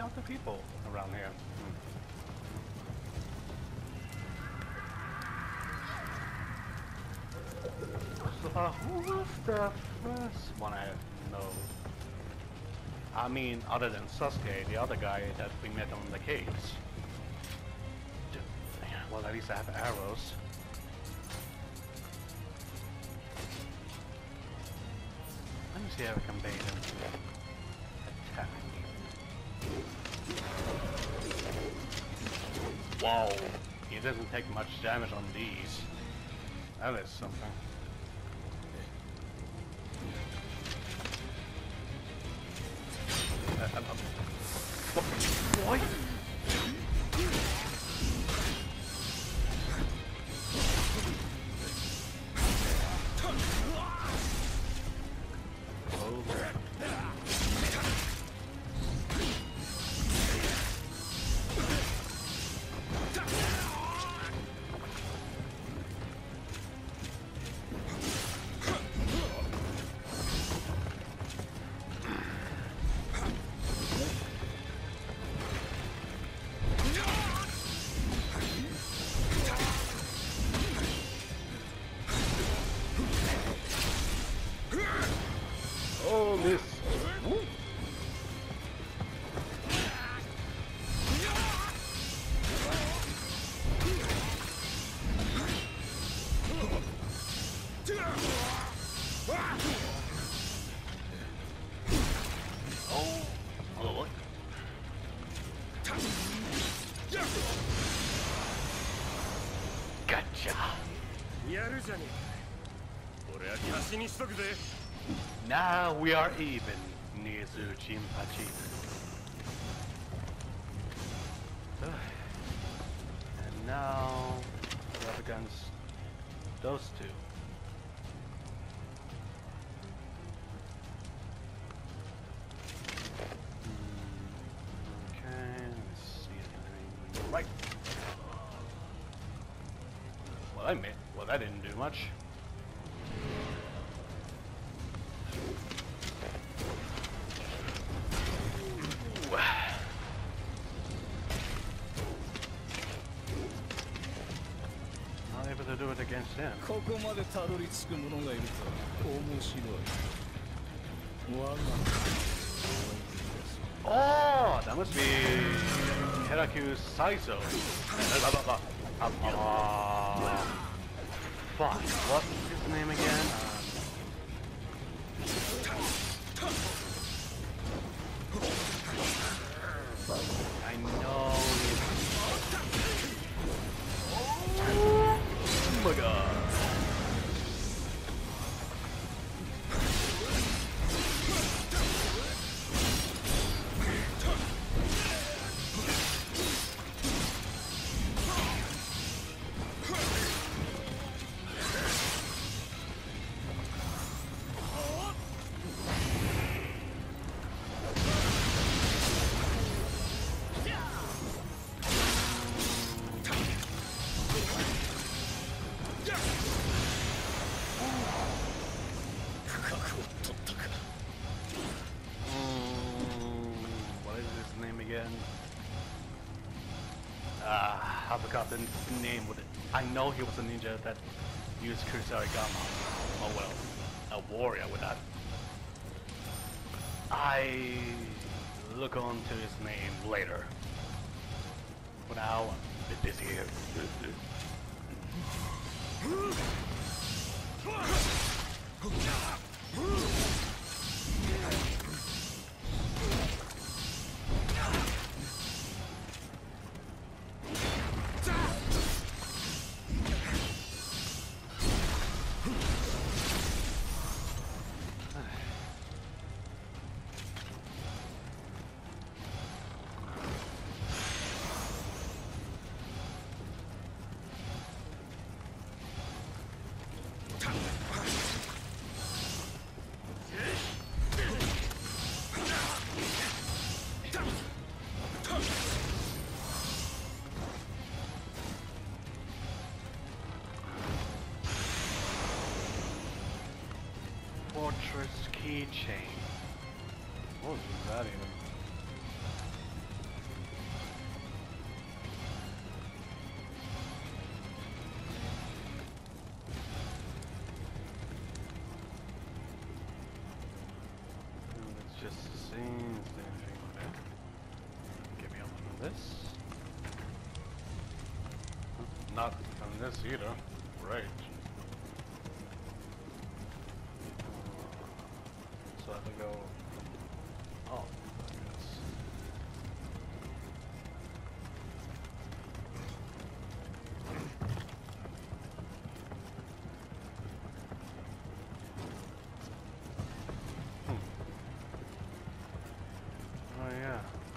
other people around here? So, who was the first one I know? I mean, other than Sasuke, the other guy that we met on the caves. Well, at least I have arrows. Let me see how I can bait him. Attack. Whoa! He doesn't take much damage on these. That is something. What? Oh, miss. Woo. Oh, gotcha. Now we are even, Nizu Jinpachi. And now we're up against those two. Okay, let's see if anything. Right. Well, that didn't do much. Not able to do it against him. Oh, that must be Heraku Saizo. Fuck, what is his name again? I know. Oh my god. What is his name again? I forgot the name with it. I know he was a ninja that used Kusarigama. Oh well, a warrior with that. I look on to his name later. For now, I'm a bit busy here. Fortress keychain. What was that even? anything on there. Get me up on this. Not on this either. Right. So I have to go. Oh, yes. Oh yeah.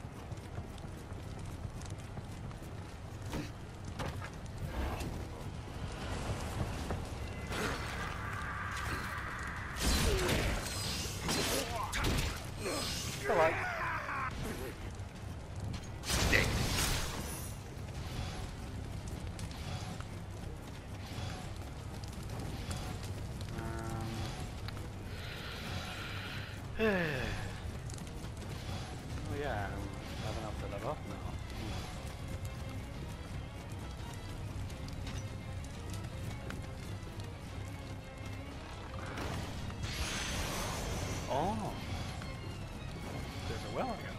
Alright. Oh yeah, I'm having enough to level up now. Oh, there's a well again.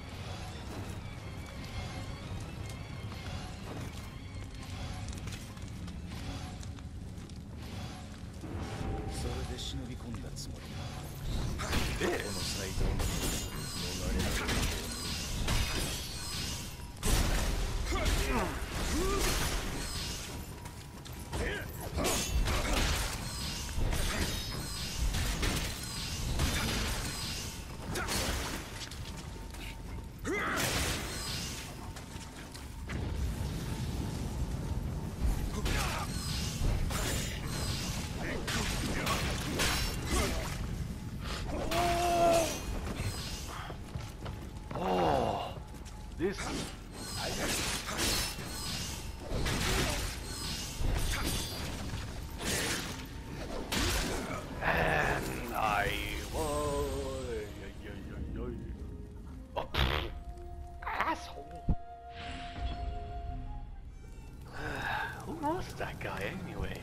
This and I oh, asshole. Who was that guy anyway?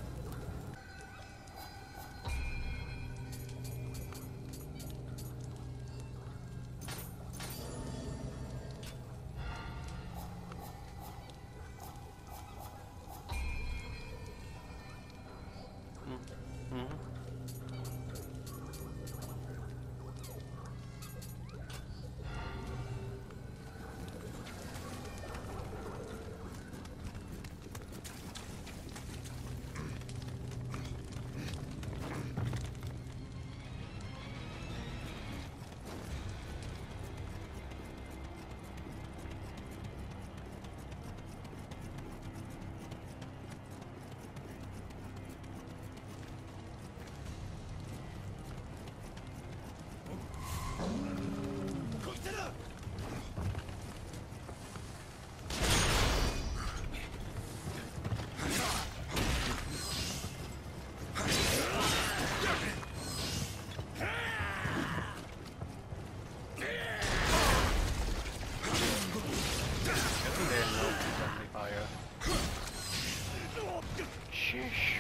Sheesh.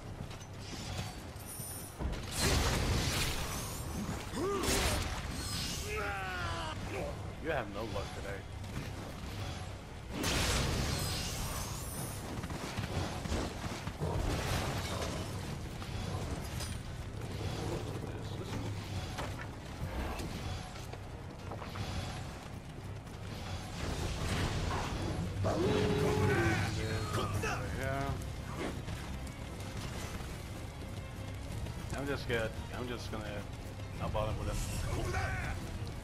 You have no luck today. I'm just good. I'm just gonna not bother with him. Over there!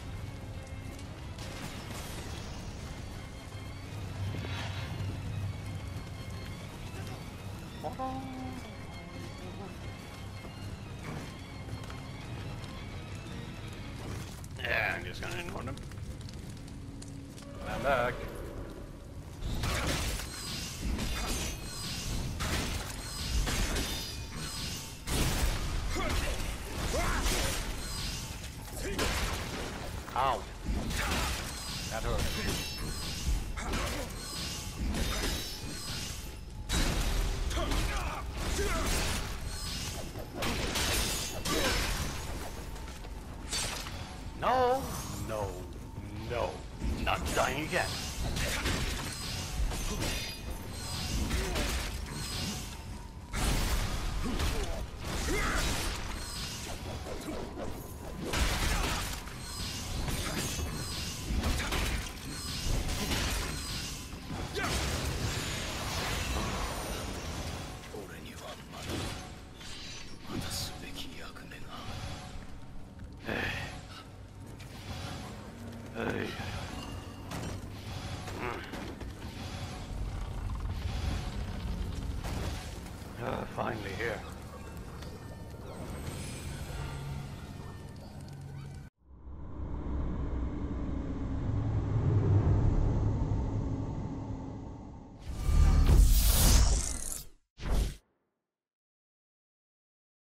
Yeah, I'm just gonna ignore them. I'm back. Ow. That hurt. No! Hey. Finally here.